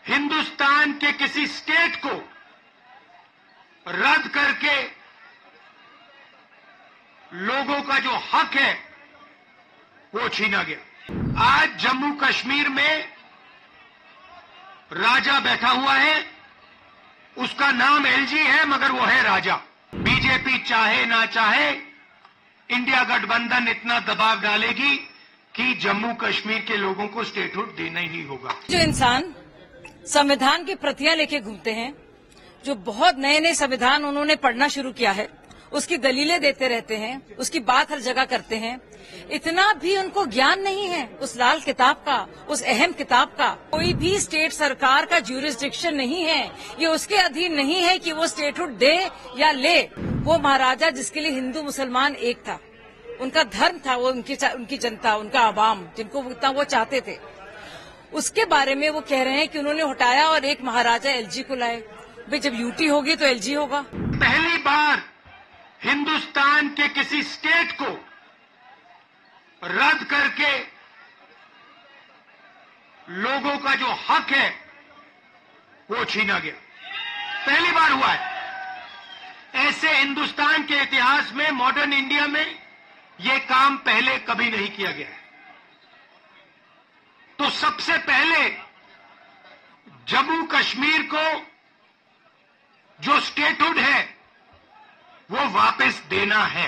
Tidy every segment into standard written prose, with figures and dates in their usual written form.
हिंदुस्तान के किसी स्टेट को रद्द करके लोगों का जो हक है वो छीना गया। आज जम्मू कश्मीर में राजा बैठा हुआ है, उसका नाम एलजी है मगर वो है राजा। बीजेपी चाहे ना चाहे इंडिया गठबंधन इतना दबाव डालेगी कि जम्मू कश्मीर के लोगों को स्टेटहुड देना ही होगा। जो इंसान संविधान की प्रतियां लेके घूमते हैं, जो बहुत नए नए संविधान उन्होंने पढ़ना शुरू किया है, उसकी दलीलें देते रहते हैं, उसकी बात हर जगह करते हैं, इतना भी उनको ज्ञान नहीं है उस लाल किताब का, उस अहम किताब का। कोई भी स्टेट सरकार का ज्यूरिसडिक्शन नहीं है, ये उसके अधीन नहीं है कि वो स्टेटहुड दे या ले। वो महाराजा जिसके लिए हिंदू मुसलमान एक था, उनका धर्म था, वो उनकी जनता, उनका आवाम, जिनको इतना वो चाहते थे, उसके बारे में वो कह रहे हैं कि उन्होंने हटाया और एक महाराजा एलजी को लाए। भाई जब यूटी होगी तो एलजी होगा। पहली बार हिंदुस्तान के किसी स्टेट को रद्द करके लोगों का जो हक है वो छीना गया। पहली बार हुआ है। ऐसे हिंदुस्तान के इतिहास में, मॉडर्न इंडिया में ये काम पहले कभी नहीं किया गया है। तो सबसे पहले जम्मू कश्मीर को जो स्टेटहुड है वो वापस देना है,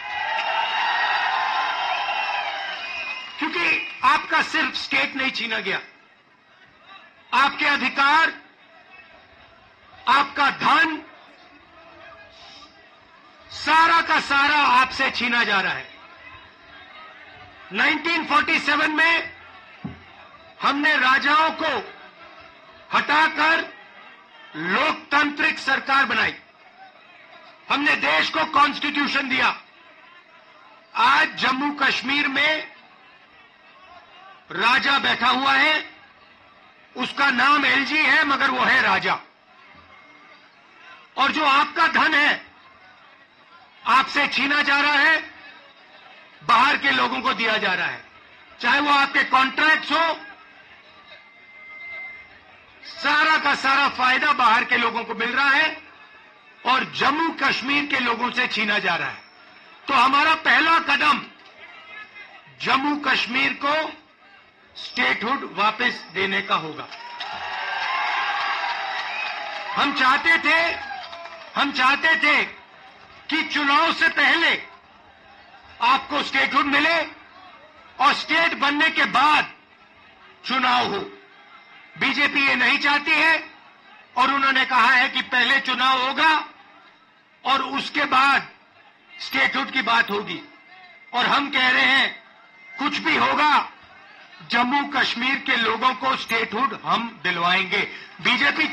क्योंकि आपका सिर्फ स्टेट नहीं छीना गया, आपके अधिकार, आपका धन, सारा का सारा आपसे छीना जा रहा है। 1947 में हमने राजाओं को हटाकर लोकतांत्रिक सरकार बनाई, हमने देश को कॉन्स्टिट्यूशन दिया। आज जम्मू कश्मीर में राजा बैठा हुआ है, उसका नाम एलजी है मगर वो है राजा। और जो आपका धन है आपसे छीना जा रहा है, बाहर के लोगों को दिया जा रहा है, चाहे वो आपके कॉन्ट्रैक्ट्स हो, सारा का सारा फायदा बाहर के लोगों को मिल रहा है और जम्मू कश्मीर के लोगों से छीना जा रहा है। तो हमारा पहला कदम जम्मू कश्मीर को स्टेटहुड वापस देने का होगा। हम चाहते थे कि चुनाव से पहले आपको स्टेटहुड मिले और स्टेट बनने के बाद चुनाव हो। बीजेपी ये नहीं चाहती है और उन्होंने कहा है कि पहले चुनाव होगा और उसके बाद स्टेटहुड की बात होगी। और हम कह रहे हैं कुछ भी होगा, जम्मू कश्मीर के लोगों को स्टेटहुड हम दिलवाएंगे। बीजेपी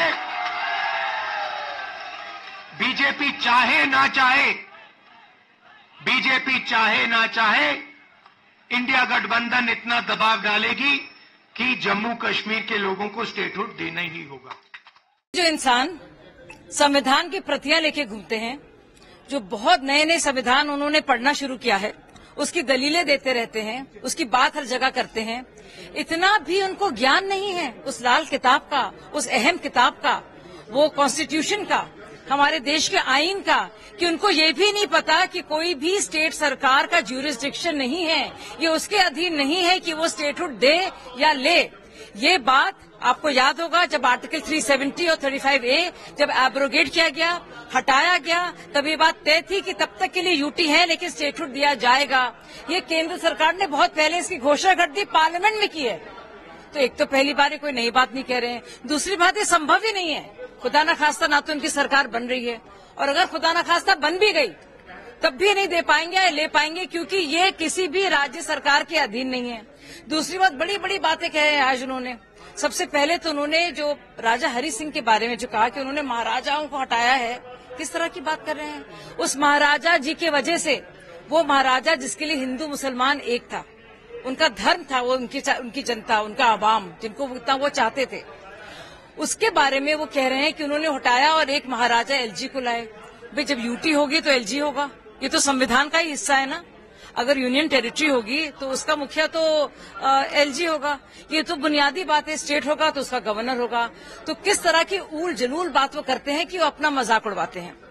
चाहे ना चाहे इंडिया गठबंधन इतना दबाव डालेगी कि जम्मू कश्मीर के लोगों को स्टेटहुड देना ही होगा। जो इंसान संविधान की प्रतियां लेके घूमते हैं, जो बहुत नए नए संविधान उन्होंने पढ़ना शुरू किया है, उसकी दलीलें देते रहते हैं, उसकी बात हर जगह करते हैं, इतना भी उनको ज्ञान नहीं है उस लाल किताब का, उस अहम किताब का, वो कॉन्स्टिट्यूशन का, हमारे देश के आईन का, कि उनको ये भी नहीं पता कि कोई भी स्टेट सरकार का ज्यूरिसडिक्शन नहीं है, ये उसके अधीन नहीं है कि वो स्टेटहुड दे या ले। ये बात आपको याद होगा जब आर्टिकल 370 और 35A जब एब्रोगेट किया गया, हटाया गया, तब ये बात तय थी कि तब तक के लिए यूटी है लेकिन स्टेटहुड दिया जाएगा। ये केंद्र सरकार ने बहुत पहले इसकी घोषणा कर दी, पार्लियामेंट में की है। तो एक तो पहली बार कोई नई बात नहीं कह रहे हैं, दूसरी बात ये संभव ही नहीं है। खुदा न खास्ता ना तो उनकी सरकार बन रही है, और अगर खुदा न खास्ता बन भी गई तब भी नहीं दे पाएंगे या ले पाएंगे, क्योंकि ये किसी भी राज्य सरकार के अधीन नहीं है। दूसरी बात, बड़ी बड़ी बातें कहे हैं आज उन्होंने। सबसे पहले तो उन्होंने जो राजा हरि सिंह के बारे में जो कहा कि उन्होंने महाराजाओं को हटाया है, किस तरह की बात कर रहे हैं? उस महाराजा जी के वजह से, वो महाराजा जिसके लिए हिंदू मुसलमान एक था, उनका धर्म था, वो उनकी जनता, उनका आवाम, जिनको इतना वो चाहते थे, उसके बारे में वो कह रहे हैं कि उन्होंने हटाया और एक महाराजा एलजी को लाए। भाई जब यूटी होगी तो एलजी होगा, ये तो संविधान का ही हिस्सा है ना। अगर यूनियन टेरिटरी होगी तो उसका मुखिया तो एलजी होगा। ये तो बुनियादी बात है। स्टेट होगा तो उसका गवर्नर होगा। तो किस तरह की ऊल जलूल बात वो करते हैं कि वो अपना मजाक उड़वाते हैं।